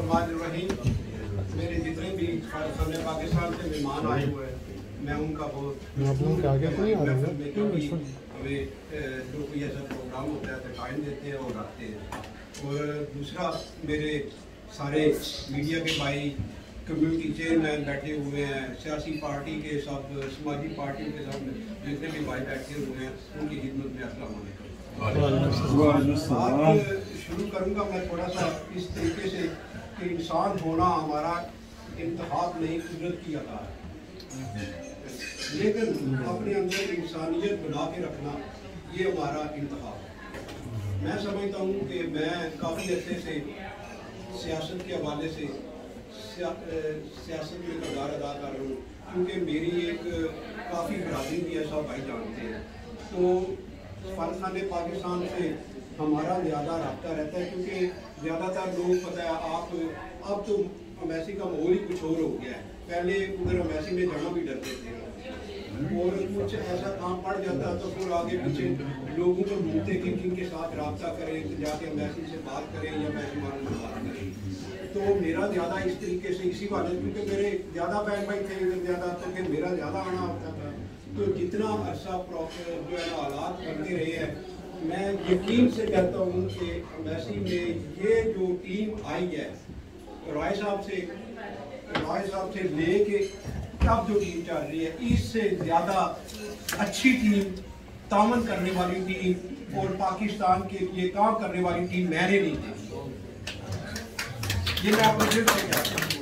मेरे जितने भी पाकिस्तान से मेहमान आए हुए हैं, मैं उनका बहुत हमें जो कोई ऐसा प्रोग्राम होता है तो टाइम देते हैं और आते हैं। और दूसरा, मेरे सारे मीडिया के भाई, कम्युनिटी चेयरमैन बैठे हुए हैं, सियासी पार्टी के सब, समाजी पार्टियों के सब जितने भी भाई बैठे हुए हैं, उनकी खिदमत में अस्सलाम वालेकुम। बात शुरू करूँगा मैं थोड़ा सा इस तरीके से कि इंसान होना हमारा इंतखाब नहीं, कुदरत की अता है, लेकिन अपने अंदर इंसानियत बना के रखना ये हमारा इंतखाब है। मैं समझता हूँ कि मैं काफ़ी अच्छे से सियासत के हवाले से सियासत में किरदार अदा कर रहा हूँ, क्योंकि मेरी एक काफ़ी बरादरी भी है, सब भाई जानते हैं। तो पाकिस्तान से हमारा ज़्यादा रब्ता रहता है, क्योंकि ज़्यादातर लोग पता है अब तो अमेसी का माहौल ही कुछ और हो गया है। पहले उधर अमेसी में जाना भी डरते थे, और कुछ ऐसा काम पड़ जाता तो फिर आगे पीछे लोगों को ढूंढते कि किनके साथ रब्ता करें, जाके अमेसी से बात करें या मेहमान से बात करें। तो मेरा ज़्यादा इस तरीके से इसी बात है, क्योंकि मेरे ज़्यादा बहन भाई थे इधर ज़्यादा, तो फिर मेरा ज़्यादा आना होता था। तो जितना अरसा जो है हालात बनते रहे हैं, मैं यकीन से कहता हूँ कि अमेसी में ये जो टीम आई है, राय साहब से लेके अब जो टीम चल रही है, इससे ज़्यादा अच्छी टीम, तामन करने वाली टीम और पाकिस्तान के लिए काम करने वाली टीम मैंने नहीं देखी। ये मैं आपको फिर से कहता हूँ।